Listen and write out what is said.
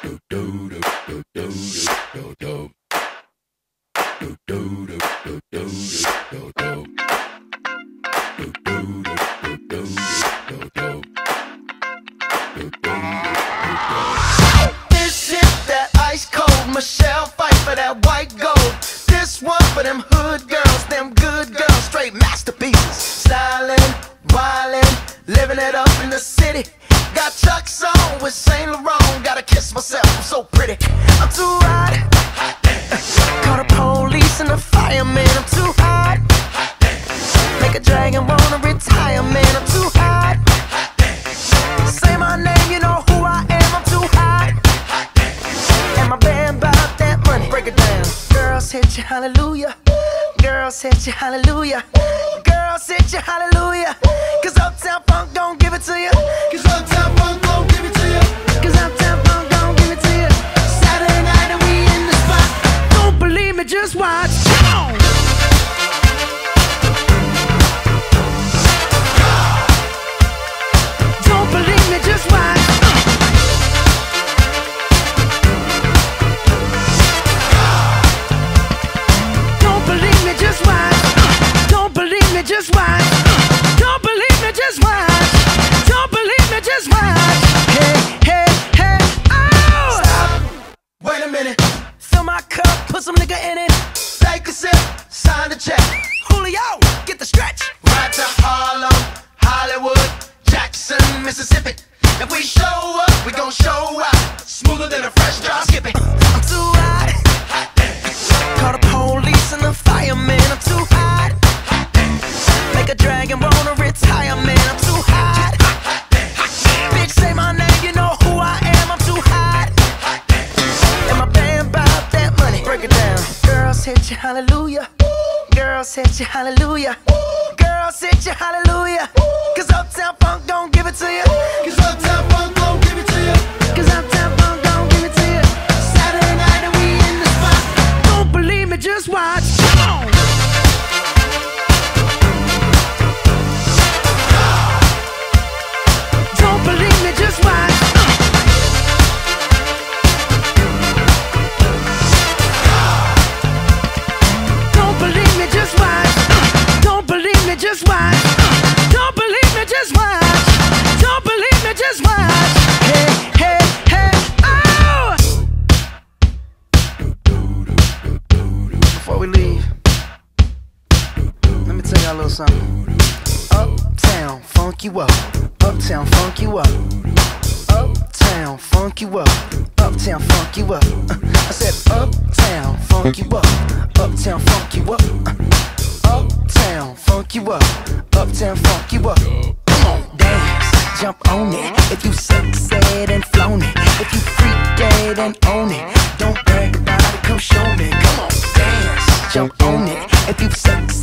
This shit that ice cold, Michelle fight for that white gold. This one for them hood girls, them good girls, straight masterpieces. Stylin', wildin', living it up in the city. Got Chuck's on with Saint Laurent, gotta kiss myself, I'm so pretty. I'm too hot. Call the police and the fireman, I'm too hot. Make a dragon wanna retire, man, I'm too hot. Say my name, you know who I am, I'm too hot. And my band bout that money, break it down. Girls hit you, hallelujah. Girls hit you, hallelujah. Girls hit you, hallelujah. Cause Uptown Funk don't give it to you. Cause Uptown Funk don't give it to you. Cause Uptown Funk don't give it to you. Saturday night and we in the spot. Don't believe me, just watch. Come on. Don't believe me, just watch. Don't believe me, just watch. Don't believe me, just watch. Don't believe me, just watch. Don't believe me, just watch. Hey, hey, hey, oh! Stop. Wait a minute. Fill my cup, put some nigga in it. Take a sip, sign the check. Julio, get the stretch. Right to Harlem, Hollywood, Jackson, Mississippi. If we show up, we gon' show out. Smoother than a fresh drop skipping. I'm too hot. Call the police and the fireman, I'm too hot. Make a dragon wanna retire, man, I'm too hot. Bitch, say my name, you know who I am, I'm too hot. And my band bout that money, break it down. Girls hit you, hallelujah. Girls hit you, hallelujah. Girls hit you, hallelujah. Cause Uptown Funk don't give it to you. Cause Uptown Funk don't give it to you. Cause Uptown Funk don't give it to you. Saturday night and we in the spot. Don't believe me, just watch. Come on. Don't believe me, just watch. Don't believe me, just watch. Don't believe me, just watch. Don't believe me, just watch. Don't believe me, just watch. Hey, hey, hey, oh! Before we leave, let me tell y'all a little something. Uptown, funk you up. Uptown, funk you up. Uptown, funk you up. Uptown, funk you up. I said uptown, funk you up. Uptown, funk you up. Uptown, funk you up. Uptown, funk you up. Come on, dance, jump on it. If you sexed and flown it. If you freak dead and own it. Don't brag about it, come show me. Come on, dance, jump on it. If you sexed